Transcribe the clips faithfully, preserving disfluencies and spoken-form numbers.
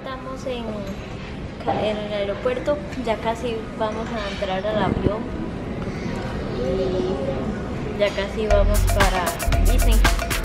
estamos en, en el aeropuerto, ya casi vamos a entrar al avión y ya casi vamos para Disney.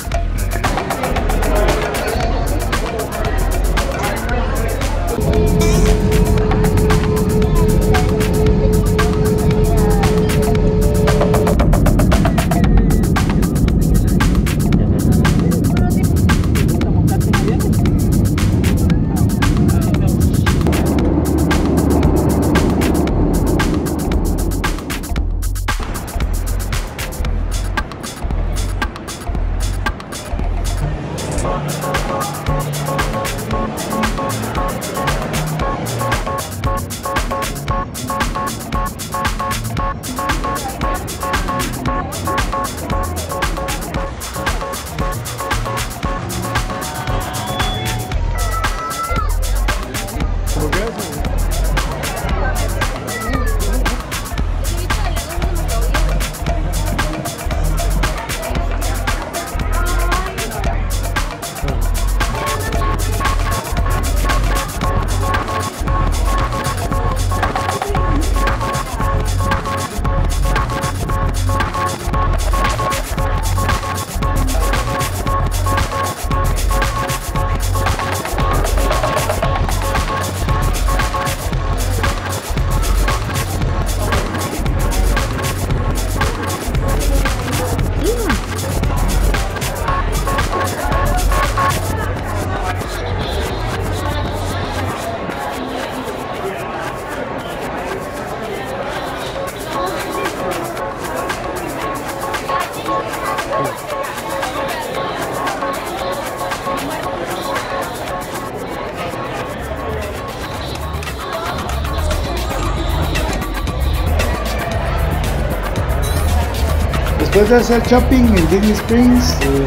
Después de hacer shopping en Disney Springs, en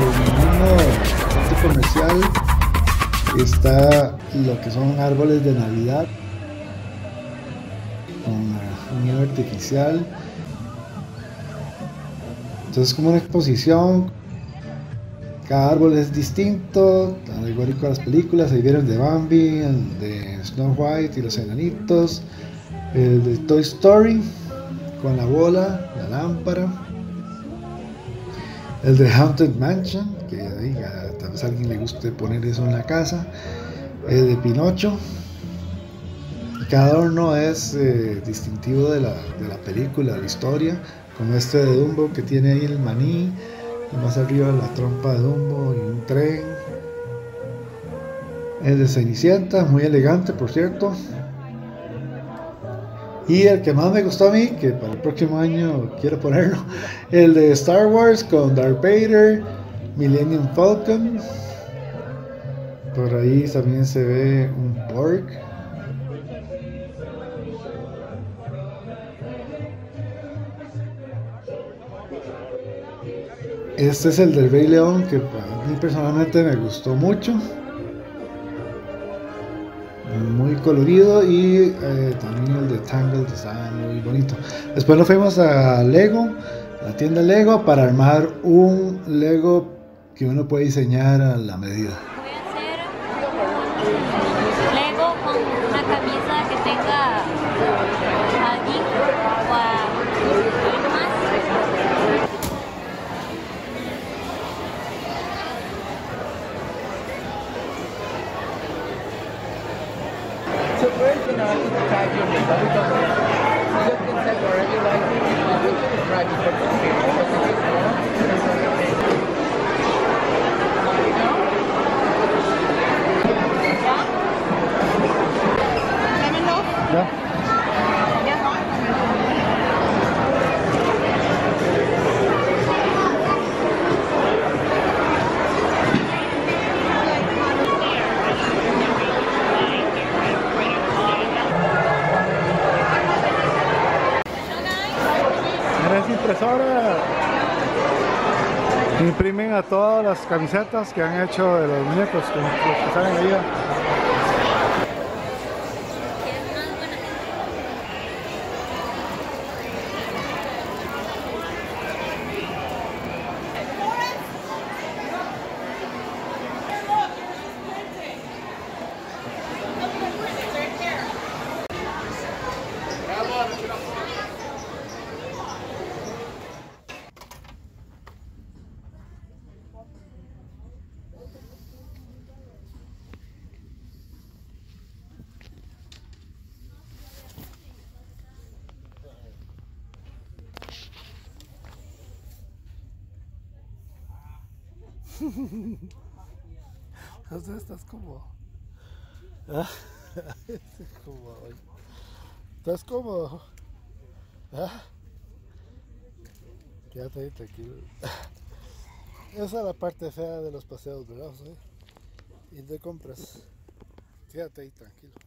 un centro comercial, está lo que son árboles de Navidad con nieve artificial. Entonces, como una exposición, cada árbol es distinto, alegórico a las películas. Ahí viene el de Bambi, el de Snow White y los enanitos, el de Toy Story con la bola, la lámpara, el de Haunted Mansion, que ahí, a, tal vez a alguien le guste poner eso en la casa, el de Pinocho. Y cada adorno es eh, distintivo de la, de la película, de la historia, como este de Dumbo que tiene ahí el maní, y más arriba la trompa de Dumbo y un tren. El de Cenicienta, muy elegante por cierto. Y el que más me gustó a mí, que para el próximo año quiero ponerlo, el de Star Wars con Darth Vader, Millennium Falcon. Por ahí también se ve un Porg. Este es el del Rey León, que a mí personalmente me gustó mucho. Muy colorido, y eh, también el de Tangled está muy bonito. Después nos fuimos a Lego, la tienda Lego, para armar un Lego que uno puede diseñar a la medida. Voy a hacer Lego con una camisa que tenga alguien o a algo más. So first, you know, I think type your name, but because you just can type wherever you like, you can try to put the ¿Ya? En esa impresora imprimen a todas las camisetas que han hecho de los muñecos, que, los que salen ahí. Entonces estás cómodo. ¿Ah? Estás cómodo. ¿Estás cómodo? ¿Ah? Quédate ahí tranquilo. Esa es la parte fea de los paseos, ¿verdad? ¿Sí? Ir de compras. Quédate ahí tranquilo.